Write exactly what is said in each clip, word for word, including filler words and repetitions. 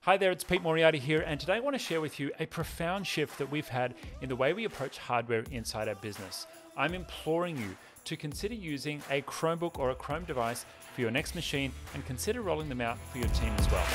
Hi there, it's Pete Moriarty here, and today I want to share with you a profound shift that we've had in the way we approach hardware inside our business. I'm imploring you to consider using a Chromebook or a Chrome device for your next machine and consider rolling them out for your team as well.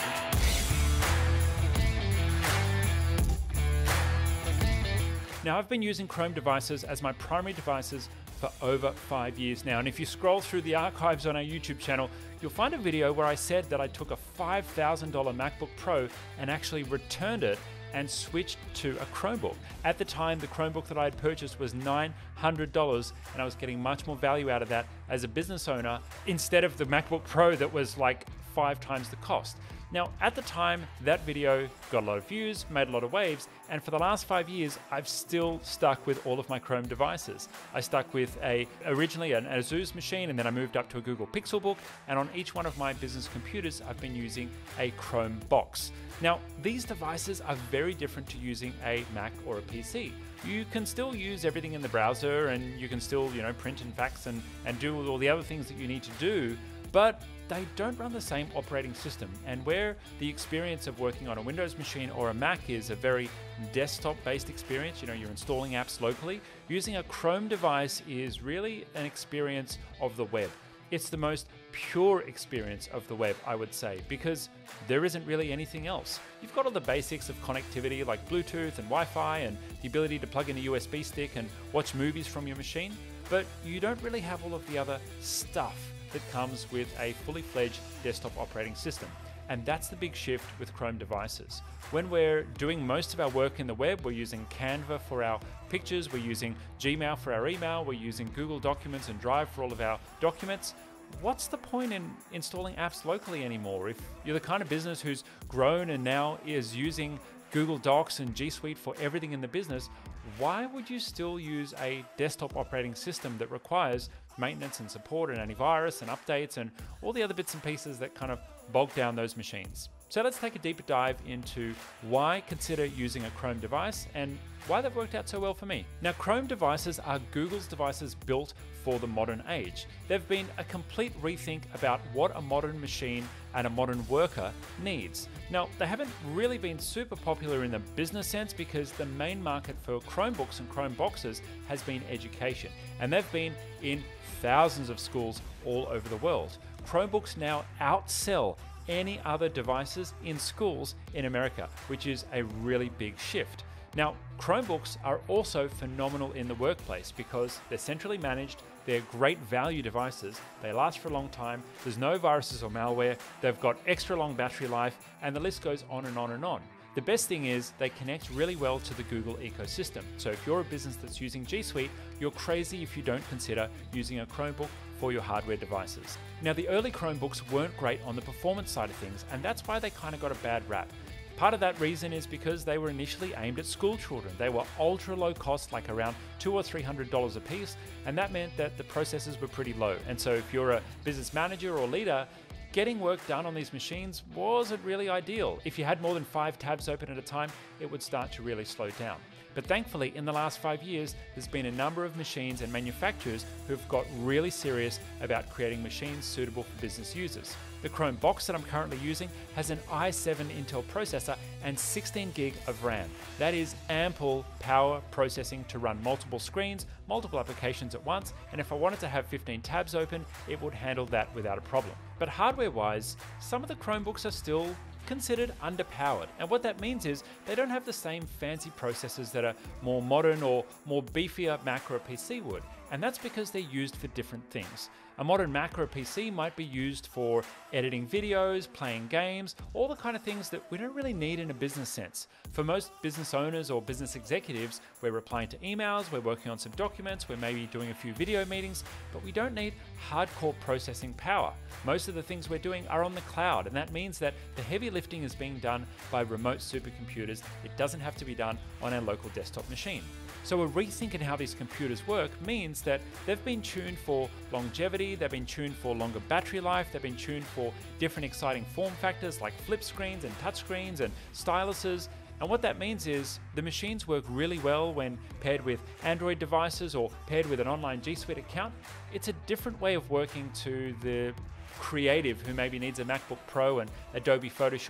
Now, I've been using Chrome devices as my primary devices for over five years now, and if you scroll through the archives on our YouTube channel, you'll find a video where I said that I took a five thousand dollar MacBook Pro and actually returned it and switched to a Chromebook. At the time, the Chromebook that I had purchased was nine hundred dollars, and I was getting much more value out of that as a business owner instead of the MacBook Pro that was like five times the cost. Now, at the time, that video got a lot of views, made a lot of waves, and for the last five years, I've still stuck with all of my Chrome devices. I stuck with a originally an Asus machine, and then I moved up to a Google Pixelbook, and on each one of my business computers, I've been using a Chrome box. Now, these devices are very different to using a Mac or a P C. You can still use everything in the browser, and you can still, you know, print and fax and, and do all the other things that you need to do, but they don't run the same operating system. And where the experience of working on a Windows machine or a Mac is a very desktop-based experience, you know, you're installing apps locally, using a Chrome device is really an experience of the web. It's the most pure experience of the web, I would say, because there isn't really anything else. You've got all the basics of connectivity like Bluetooth and Wi-Fi and the ability to plug in a U S B stick and watch movies from your machine, but you don't really have all of the other stuff that comes with a fully fledged desktop operating system. And that's the big shift with Chrome devices. When we're doing most of our work in the web, we're using Canva for our pictures, we're using Gmail for our email, we're using Google Documents and Drive for all of our documents. What's the point in installing apps locally anymore? If you're the kind of business who's grown and now is using Google Docs and G Suite for everything in the business, why would you still use a desktop operating system that requires maintenance and support and antivirus and updates and all the other bits and pieces that kind of bog down those machines? So let's take a deeper dive into why consider using a Chrome device and why they've worked out so well for me. Now, Chrome devices are Google's devices built for the modern age. They've been a complete rethink about what a modern machine and a modern worker needs. Now, they haven't really been super popular in the business sense because the main market for Chromebooks and Chrome boxes has been education, and they've been in thousands of schools all over the world. Chromebooks now outsell any other devices in schools in America, which is a really big shift. Now, Chromebooks are also phenomenal in the workplace because they're centrally managed, they're great value devices, they last for a long time, there's no viruses or malware, they've got extra long battery life, and the list goes on and on and on. The best thing is they connect really well to the Google ecosystem. So if you're a business that's using G Suite, you're crazy if you don't consider using a Chromebook for your hardware devices. Now, the early Chromebooks weren't great on the performance side of things, and that's why they kind of got a bad rap. Part of that reason is because they were initially aimed at school children. They were ultra low cost, like around two or three hundred dollars a piece, and that meant that the processors were pretty low. And so if you're a business manager or leader, getting work done on these machines wasn't really ideal. If you had more than five tabs open at a time, it would start to really slow down. But thankfully, in the last five years, there's been a number of machines and manufacturers who've got really serious about creating machines suitable for business users. The Chrome box that I'm currently using has an i seven Intel processor and sixteen gig of RAM. That is ample power processing to run multiple screens, multiple applications at once, and if I wanted to have fifteen tabs open, it would handle that without a problem. But hardware-wise, some of the Chromebooks are still considered underpowered. And what that means is they don't have the same fancy processors that a more modern or more beefier Mac or a P C would. And that's because they're used for different things. A modern Mac or a P C might be used for editing videos, playing games, all the kind of things that we don't really need in a business sense. For most business owners or business executives, we're replying to emails, we're working on some documents, we're maybe doing a few video meetings, but we don't need hardcore processing power. Most of the things we're doing are on the cloud, and that means that the heavy lifting is being done by remote supercomputers. It doesn't have to be done on a local desktop machine. So a rethink in how these computers work means that they've been tuned for longevity, they've been tuned for longer battery life, they've been tuned for different exciting form factors like flip screens and touch screens and styluses. And what that means is the machines work really well when paired with Android devices or paired with an online G Suite account. It's a different way of working to the creative who maybe needs a MacBook Pro and Adobe Photoshop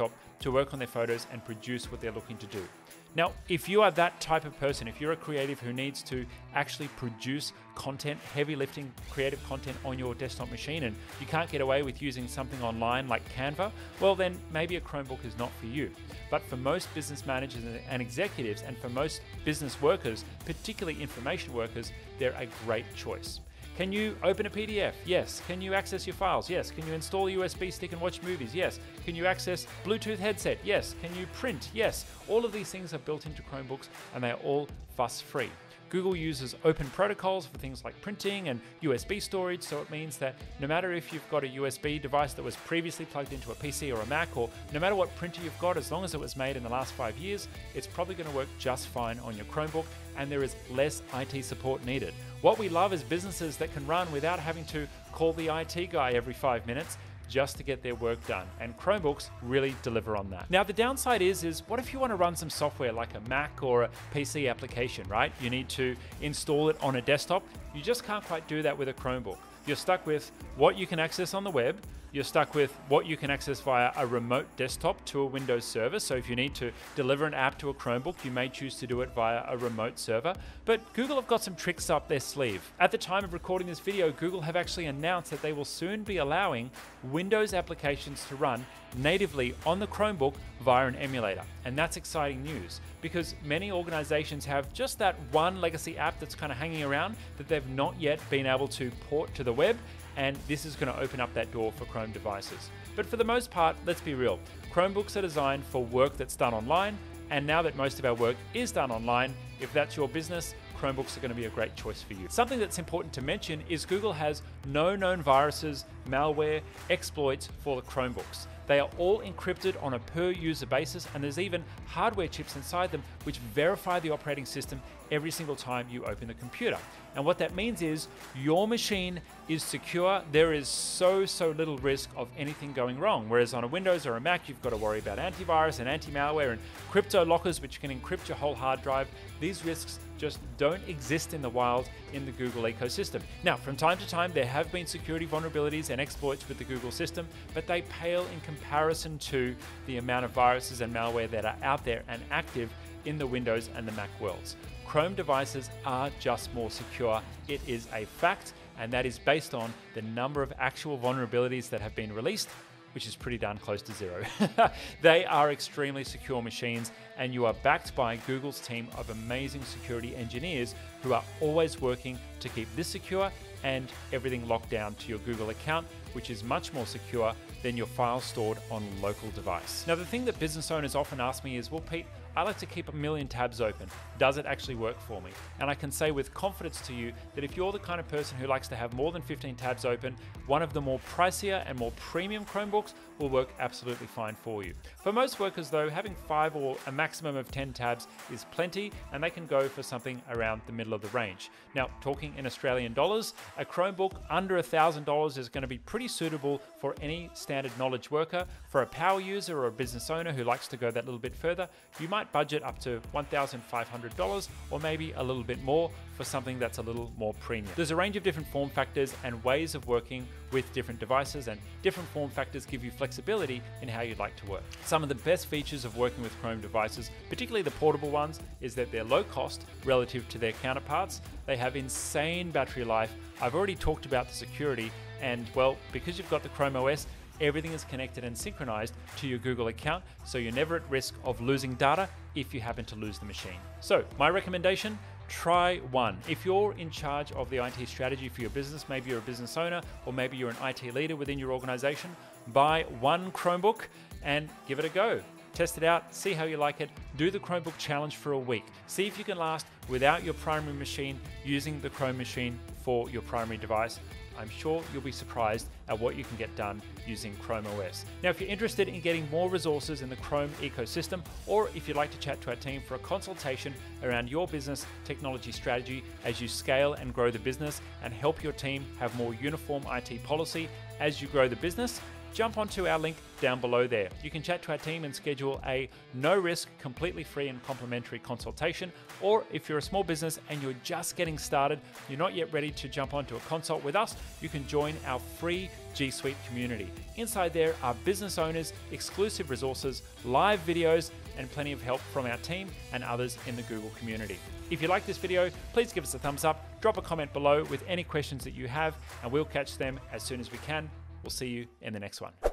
to work on their photos and produce what they're looking to do. Now, if you are that type of person, if you're a creative who needs to actually produce content, heavy lifting creative content on your desktop machine, and you can't get away with using something online like Canva, well then maybe a Chromebook is not for you. But for most business managers and executives, and for most business workers, particularly information workers, they're a great choice. Can you open a P D F? Yes. Can you access your files? Yes. Can you install a U S B stick and watch movies? Yes. Can you access Bluetooth headset? Yes. Can you print? Yes. All of these things are built into Chromebooks and they are all fuss-free. Google uses open protocols for things like printing and U S B storage, so it means that no matter if you've got a U S B device that was previously plugged into a P C or a Mac, or no matter what printer you've got, as long as it was made in the last five years, it's probably going to work just fine on your Chromebook, and there is less I T support needed. What we love is businesses that can run without having to call the I T guy every five minutes just to get their work done, and Chromebooks really deliver on that. Now the downside is, is what if you want to run some software like a Mac or a P C application, right? You need to install it on a desktop. You just can't quite do that with a Chromebook. You're stuck with what you can access on the web. You're stuck with what you can access via a remote desktop to a Windows server. So if you need to deliver an app to a Chromebook, you may choose to do it via a remote server. But Google have got some tricks up their sleeve. At the time of recording this video, Google have actually announced that they will soon be allowing Windows applications to run natively on the Chromebook via an emulator. And that's exciting news, because many organizations have just that one legacy app that's kind of hanging around that they've not yet been able to port to the web, and this is going to open up that door for Chrome devices. But for the most part, let's be real, Chromebooks are designed for work that's done online, and now that most of our work is done online, if that's your business, Chromebooks are going to be a great choice for you. Something that's important to mention is Google has no known viruses, malware, exploits for the Chromebooks. They are all encrypted on a per user basis, and there's even hardware chips inside them which verify the operating system every single time you open the computer. And what that means is your machine is secure. There is so, so little risk of anything going wrong. Whereas on a Windows or a Mac, you've got to worry about antivirus and anti-malware and crypto lockers, which can encrypt your whole hard drive. These risks just don't exist in the wild in the Google ecosystem. Now, from time to time, there have been security vulnerabilities and exploits with the Google system, but they pale in comparison to the amount of viruses and malware that are out there and active in the Windows and the Mac worlds. Chrome devices are just more secure. It is a fact, and that is based on the number of actual vulnerabilities that have been released, which is pretty darn close to zero. They are extremely secure machines, and you are backed by Google's team of amazing security engineers who are always working to keep this secure and everything locked down to your Google account, which is much more secure than your files stored on a local device. Now, the thing that business owners often ask me is, well, Pete, I like to keep a million tabs open. Does it actually work for me? And I can say with confidence to you that if you're the kind of person who likes to have more than fifteen tabs open, one of the more pricier and more premium Chromebooks will work absolutely fine for you. For most workers though, having five or a maximum of ten tabs is plenty, and they can go for something around the middle of the range. Now, talking in Australian dollars, a Chromebook under one thousand dollars is going to be pretty suitable for any standard knowledge worker. For a power user or a business owner who likes to go that little bit further, you might budget up to one thousand five hundred dollars or maybe a little bit more for something that's a little more premium. There's a range of different form factors and ways of working with different devices, and different form factors give you flexibility in how you'd like to work. Some of the best features of working with Chrome devices, particularly the portable ones, is that they're low cost relative to their counterparts. They have insane battery life. I've already talked about the security, and well, because you've got the Chrome O S, everything is connected and synchronized to your Google account, so you're never at risk of losing data if you happen to lose the machine. So my recommendation, try one. If you're in charge of the I T strategy for your business, maybe you're a business owner or maybe you're an I T leader within your organization, buy one Chromebook and give it a go. Test it out, see how you like it, do the Chromebook challenge for a week. See if you can last without your primary machine using the Chrome machine for your primary device. I'm sure you'll be surprised at what you can get done using Chrome O S. Now, if you're interested in getting more resources in the Chrome ecosystem, or if you'd like to chat to our team for a consultation around your business technology strategy as you scale and grow the business and help your team have more uniform I T policy as you grow the business, jump onto our link down below there. You can chat to our team and schedule a no-risk, completely free and complimentary consultation. Or if you're a small business and you're just getting started, you're not yet ready to jump onto a consult with us, you can join our free G Suite community. Inside there are business owners, exclusive resources, live videos, and plenty of help from our team and others in the Google community. If you like this video, please give us a thumbs up, drop a comment below with any questions that you have, and we'll catch them as soon as we can. We'll see you in the next one.